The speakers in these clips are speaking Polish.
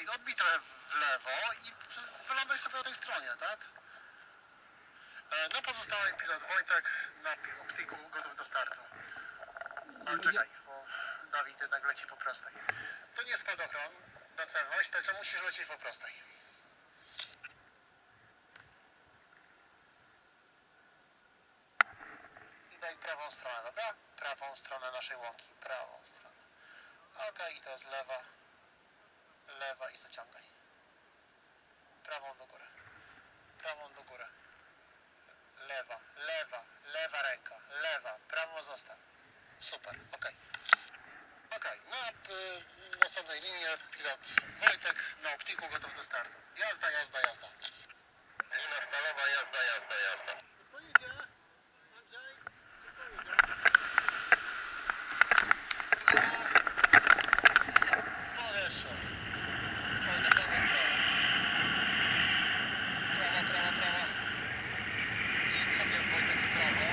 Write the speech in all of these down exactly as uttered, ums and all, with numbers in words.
Okej, okay, odbij trochę w lewo i wyląduj sobie po tej stronie, tak? No pozostały pilot Wojtek na optyku gotów do startu. Ale czekaj, bo Dawid jednak leci po prostej. To nie spadochron na celność, także musisz lecieć po prostej. I daj prawą stronę, dobra? Prawą stronę naszej łąki, prawą stronę. Okej, okay, i teraz lewa, lewa i zaciągaj. Prawą do góry, prawą do góry. Lewa, lewa, lewa ręka, lewa, prawą zostaw. Super, okej. Okay. Okej, okay. Na y, następnej linii pilot Wojtek na optiku gotów do startu. Jazda, jazda, jazda. Linia stalowa, jazda, jazda, jazda. Kto idzie? Andrzej? Kto idzie? No jeszcze. Wojtek, prawa, prawa. Prawa, prawa, prawa. I sobie Wojtek w prawo.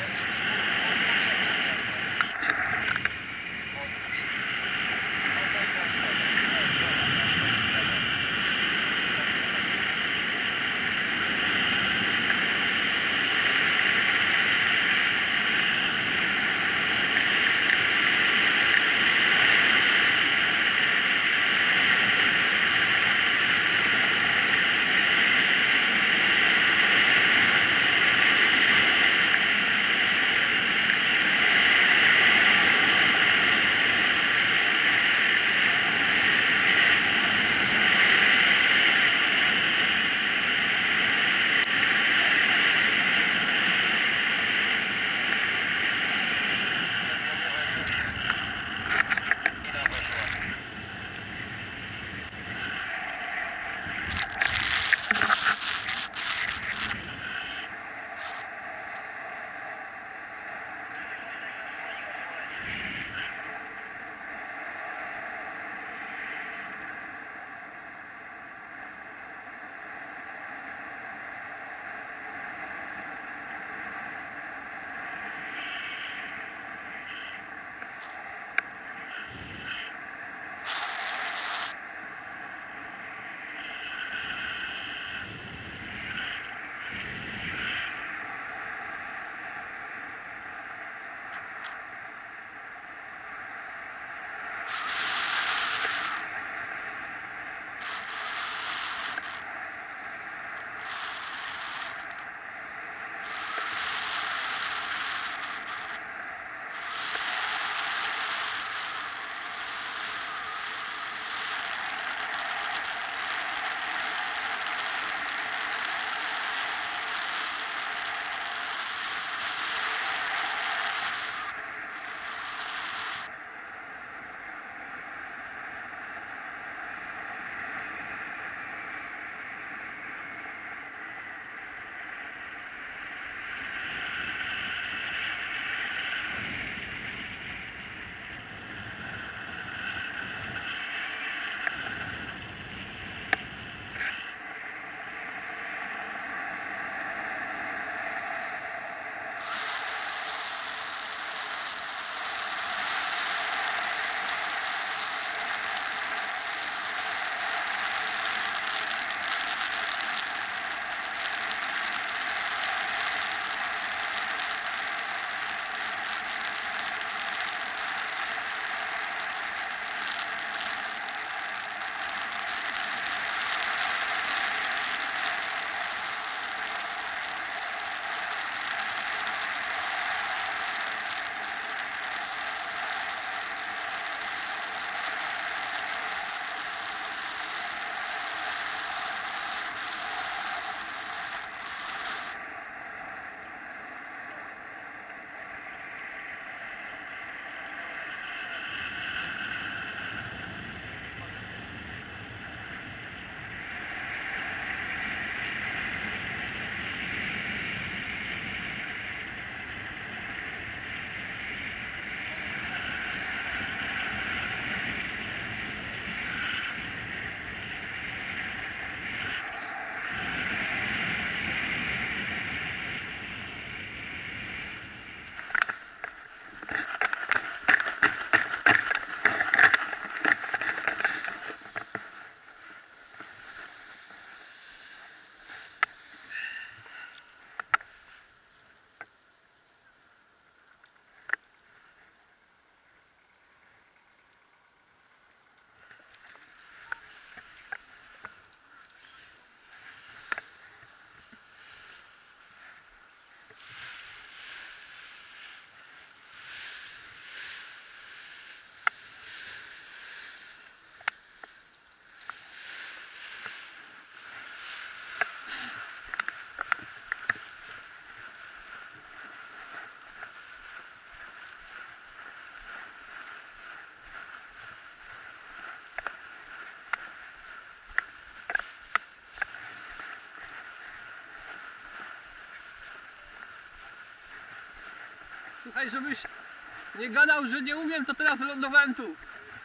Ej, żebyś nie gadał, że nie umiem, to teraz wylądowałem tu.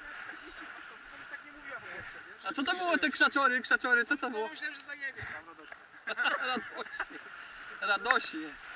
A co to było te krzaczory, krzaczory, co to było? Myślałem, że zajebiesz tam, no doszło. Radośnie. Radośnie.